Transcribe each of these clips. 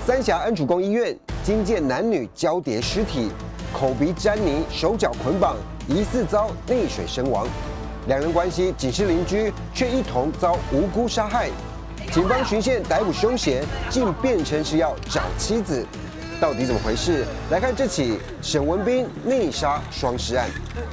三峡恩主公医院惊见男女交叠尸体，口鼻沾泥，手脚捆绑，疑似遭溺水身亡。两人关系仅是邻居，却一同遭无辜杀害。警方循线逮捕凶嫌，竟变成是要找妻子，到底怎么回事？来看这起沈文彬溺杀双尸案。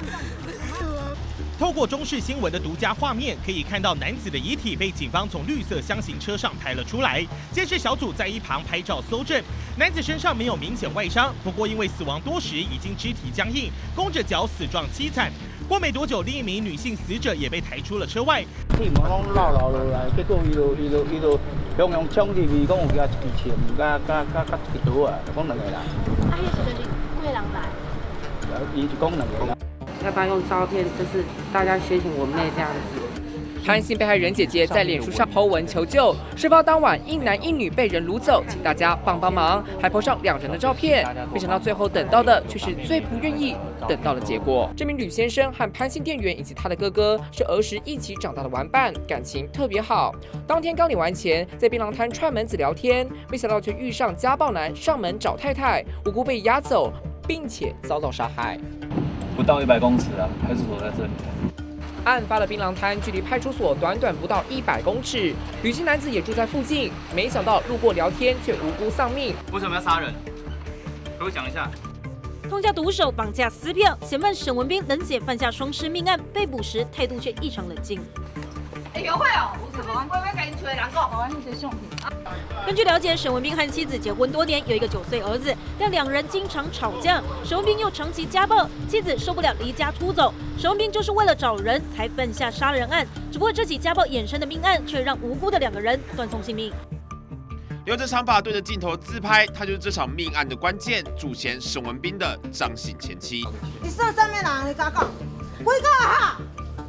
透过中视新闻的独家画面，可以看到男子的遗体被警方从绿色箱型车上抬了出来。监视小组在一旁拍照搜证，男子身上没有明显外伤，不过因为死亡多时，已经肢体僵硬，弓着脚，死状凄惨。过没多久，另一名女性死者也被抬出了车外。 天门拢落落来，结果伊就向向冲入去，讲有加一支枪，加一刀啊，讲两个人。 啊，迄时阵是几个人来？ 伊是讲两个人。 要不要用照片，就是大家协请我妹这样子。潘姓被害人姐姐在脸书上 po 文求救，事发当晚一男一女被人掳走，请大家帮忙，还 po 上两人的照片。没想到最后等到的却是最不愿意等到的结果。这名吕先生和潘姓店员以及他的哥哥是儿时一起长大的玩伴，感情特别好。当天刚领完钱，在槟榔摊串门子聊天，没想到却遇上家暴男上门找太太，无辜被押走，并且遭到杀害。 不到100公尺啊，派出所在这里。 案发的槟榔摊距离派出所短不到100公尺，吕姓男子也住在附近，没想到路过聊天却无辜丧命。 为什么要杀人？给我讲一下。 通家毒手绑架撕票，嫌犯沈文彬冷血犯下双尸命案，被捕时态度却异常冷静。 约会哦，有什么？我要跟你找人讲，我那些相片。 根据了解，沈文彬和妻子结婚多年，有一个9岁儿子，但两人经常吵架。沈文彬又长期家暴，妻子受不了离家出走。沈文彬就是为了找人才犯下杀人案，只不过这起家暴衍生的命案，却让无辜的2个人断送性命。 留着长发对着镜头自拍，他就是这场命案的关键，主嫌沈文彬的张姓前妻。 你说什么人？你甲我讲，几个哈？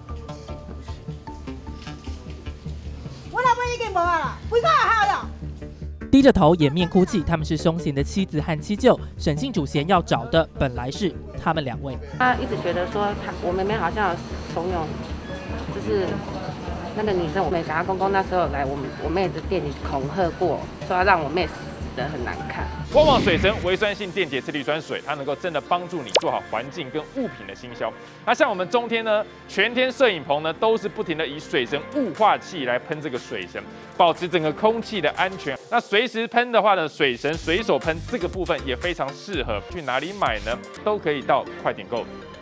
我老婆已经无啊啦，几个好了。 低着头，掩面哭泣，他们是凶嫌的妻子和妻舅。沈姓主嫌要找的本来是他们2位。 他一直觉得说我妹妹好像有怂恿，就是那个女生，我妹想要公公那时候来我妹的店里恐吓过，说要让我妹死得很难看。 光网水神微酸性电解次氯酸水，它能够真的帮助你做好环境跟物品的清消。那像我们中天呢，全天摄影棚呢都是不停的以水神雾化器来喷这个水神，保持整个空气的安全。那随时喷的话呢，水神随手喷这个部分也非常适合。去哪里买呢？都可以到快点购。